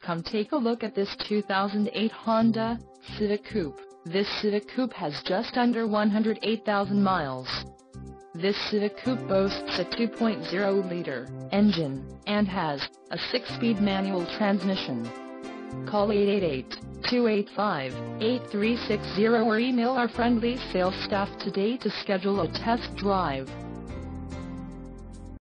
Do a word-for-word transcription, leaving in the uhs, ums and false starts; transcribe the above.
Come take a look at this two thousand eight Honda Civic Coupe. This Civic Coupe has just under one hundred eight thousand miles. This Civic Coupe boasts a two point oh liter engine, and has a six-speed manual transmission. Call eight eight eight, two eight five, eight three six zero or email our friendly sales staff today to schedule a test drive.